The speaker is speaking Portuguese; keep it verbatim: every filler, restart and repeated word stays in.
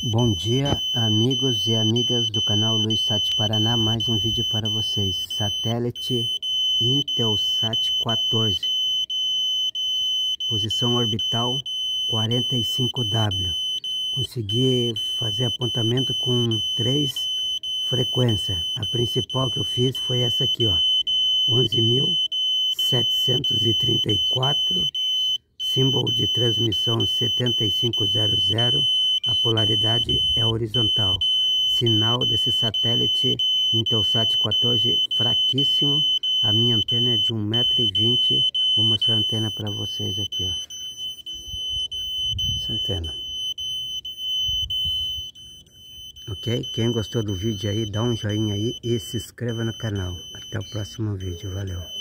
Bom dia, amigos e amigas do canal Luizsat Paraná, mais um vídeo para vocês. Satélite Intelsat quatorze, posição orbital quarenta e cinco W. Consegui fazer apontamento com três frequências. A principal que eu fiz foi essa aqui, ó, onze mil setecentos e trinta e quatro, símbolo de transmissão setenta e cinco zero zero. A polaridade é horizontal. Sinal desse satélite Intelsat quatorze fraquíssimo. A minha antena é de um metro e vinte. Vou mostrar a antena para vocês aqui, ó. Essa antena. Ok? Quem gostou do vídeo aí, dá um joinha aí e se inscreva no canal. Até o próximo vídeo. Valeu!